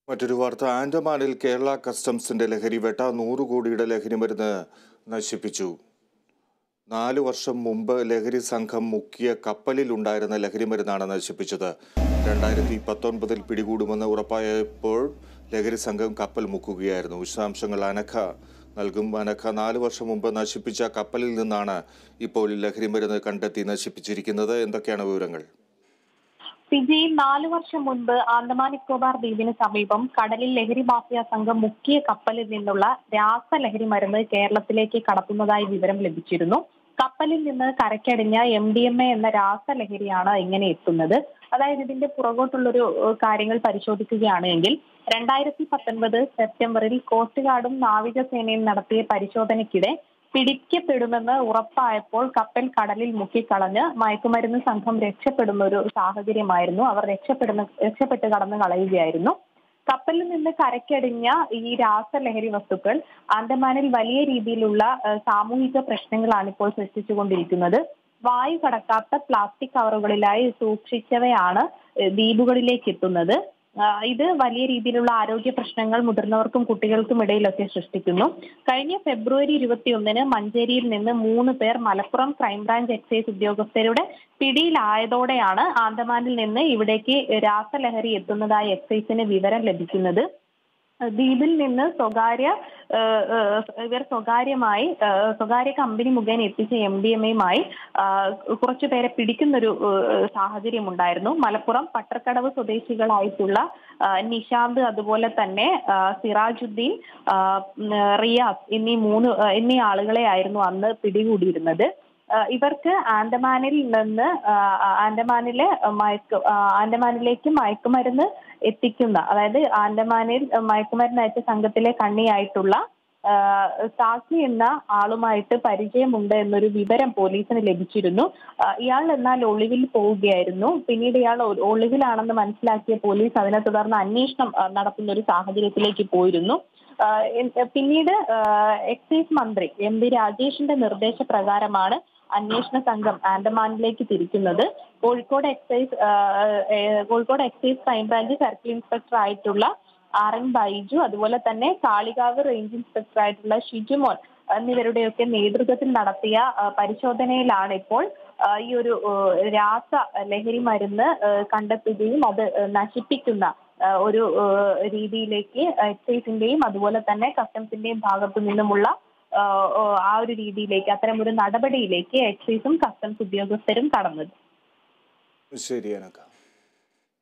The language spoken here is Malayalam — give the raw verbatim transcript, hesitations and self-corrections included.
മറ്റൊരു വാർത്ത ആൻഡമാനിൽ കേരള കസ്റ്റംസിന്റെ ലഹരി വേട്ട നൂറ് കോടിയുടെ ലഹരി മരുന്ന് നശിപ്പിച്ചു. നാലു വർഷം മുമ്പ് ലഹരി സംഘം മുക്കിയ കപ്പലിൽ ഉണ്ടായിരുന്ന ലഹരി മരുന്നാണ് നശിപ്പിച്ചത്. രണ്ടായിരത്തി പത്തൊൻപതിൽ പിടികൂടുമെന്ന് ഉറപ്പായപ്പോൾ ലഹരി സംഘം കപ്പൽ മുക്കുകയായിരുന്നു. വിശദാംശങ്ങൾ അനഘ നൽകും. അനഘ, നാലു വർഷം മുമ്പ് നശിപ്പിച്ച കപ്പലിൽ നിന്നാണ് ഇപ്പോൾ ലഹരി മരുന്ന് കണ്ടെത്തി നശിപ്പിച്ചിരിക്കുന്നത്. എന്തൊക്കെയാണ് വിവരങ്ങൾ? ഫിജി നാലു വർഷം മുൻപ് ആൻഡമാൻ നിക്കോബാർ ദ്വീപിന് സമീപം കടലിൽ ലഹരി മാഫിയ സംഘം മുക്കിയ കപ്പലിൽ നിന്നുള്ള രാസലഹരി മരുന്ന് കേരളത്തിലേക്ക് കടത്തുന്നതായി വിവരം ലഭിച്ചിരുന്നു. കപ്പലിൽ നിന്ന് കരക്കടിഞ്ഞ എം ഡി എം എ എന്ന രാസലഹരിയാണ് ഇങ്ങനെ എത്തുന്നത്. അതായത് ഇതിന്റെ പുറകോട്ടുള്ളൊരു കാര്യങ്ങൾ പരിശോധിക്കുകയാണെങ്കിൽ രണ്ടായിരത്തി പത്തൊൻപത് സെപ്റ്റംബറിൽ കോസ്റ്റ് ഗാർഡും നാവികസേനയും നടത്തിയ പരിശോധനയ്ക്കിടെ പിടിക്കപ്പെടുമെന്ന് ഉറപ്പായപ്പോൾ കപ്പൽ കടലിൽ മുക്കിക്കളഞ്ഞ് മയക്കുമരുന്ന് സംഘം രക്ഷപ്പെടുന്ന ഒരു സാഹചര്യമായിരുന്നു. അവർ രക്ഷപ്പെടുന്ന രക്ഷപ്പെട്ട് കടന്നു കളയുകയായിരുന്നു. കപ്പലിൽ നിന്ന് കരക്കടിഞ്ഞ ഈ രാസലഹരി വസ്തുക്കൾ ആൻഡമാനിൽ വലിയ രീതിയിലുള്ള സാമൂഹിക പ്രശ്നങ്ങളാണ് ഇപ്പോൾ സൃഷ്ടിച്ചുകൊണ്ടിരിക്കുന്നത്. വായു കടക്കാത്ത പ്ലാസ്റ്റിക് കവറുകളിലായി സൂക്ഷിച്ചവയാണ് ദ്വീപുകളിലേക്ക് എത്തുന്നത്. ഇത് വലിയ രീതിയിലുള്ള ആരോഗ്യ പ്രശ്നങ്ങൾ മുതിർന്നവർക്കും കുട്ടികൾക്കും ഇടയിലൊക്കെ സൃഷ്ടിക്കുന്നു. കഴിഞ്ഞ ഫെബ്രുവരി ഇരുപത്തിയൊന്നിന് മഞ്ചേരിയിൽ നിന്ന് മൂന്ന് പേർ മലപ്പുറം ക്രൈംബ്രാഞ്ച് എക്സൈസ് ഉദ്യോഗസ്ഥരുടെ പിടിയിലായതോടെയാണ് ആൻഡമാനിൽ നിന്ന് ഇവിടേക്ക് രാസലഹരി എത്തുന്നതായി എക്സൈസിന് വിവരം ലഭിക്കുന്നത്. ദ്വീപിൽ നിന്ന് സ്വകാര്യ ഇവർ സ്വകാര്യമായി സ്വകാര്യ കമ്പനി മുഖേന എത്തിച്ച എം ഡി എം എയുമായി കുറച്ചു പേരെ പിടിക്കുന്നൊരു സാഹചര്യം ഉണ്ടായിരുന്നു. മലപ്പുറം പട്ടർക്കടവ് സ്വദേശികളായിട്ടുള്ള നിഷാന്ത്, അതുപോലെ തന്നെ സിറാജുദ്ദീൻ, റിയാസ് എന്നീ മൂന്ന് എന്നീ ആളുകളെ ആയിരുന്നു അന്ന് പിടികൂടിയിരുന്നത്. ഇവർക്ക് ആൻഡമാനിൽ നിന്ന് ആൻഡമാനിലെ മയക്ക് ആൻഡമാനിലേക്ക് മയക്കുമരുന്ന് എത്തിക്കുന്ന, അതായത് ആൻഡമാനിൽ മയക്കുമരുന്ന് അയച്ച സംഘത്തിലെ കണ്ണിയായിട്ടുള്ള സാക്കി എന്ന ആളുമായിട്ട് പരിചയമുണ്ട് എന്നൊരു വിവരം പോലീസിന് ലഭിച്ചിരുന്നു. ഇയാൾ എന്നാൽ ഒളിവിൽ പോവുകയായിരുന്നു. പിന്നീട് ഇയാൾ ഒളിവിലാണെന്ന് മനസ്സിലാക്കിയ പോലീസ് അതിനെ തുടർന്ന് അന്വേഷണം നടത്തുന്ന ഒരു സാഹചര്യത്തിലേക്ക് പോയിരുന്നു. പിന്നീട് എക്സൈസ് മന്ത്രി എം പി രാജേഷിന്റെ നിർദ്ദേശപ്രകാരമാണ് അന്വേഷണ സംഘം ആൻഡമാനിലേക്ക് തിരിക്കുന്നത്. Kozhikode excise Kozhikode excise crime branch circle inspector ആയിട്ടുള്ള ആർ എൻ ബൈജു, അതുപോലെ തന്നെ കാളികാവ് റേഞ്ച് ഇൻസ്പെക്ടർ ആയിട്ടുള്ള ഷിജുമോൻ എന്നിവരുടെയൊക്കെ നേതൃത്വത്തിൽ നടത്തിയ പരിശോധനയിലാണ് ഇപ്പോൾ ഈ ഒരു രാസ ലഹരി മരുന്ന് കണ്ടെത്തുകയും അത് നശിപ്പിക്കുന്ന ഒരു രീതിയിലേക്ക് എക്സൈസിന്റെയും അതുപോലെ തന്നെ കസ്റ്റംസിന്റെയും ഭാഗത്തു നിന്നുമുള്ള ആ ഒരു രീതിയിലേക്ക്, അത്തരം ഒരു നടപടിയിലേക്ക് എക്സൈസും കസ്റ്റംസ് ഉദ്യോഗസ്ഥരും കടന്നത്. ശരിയാണ്.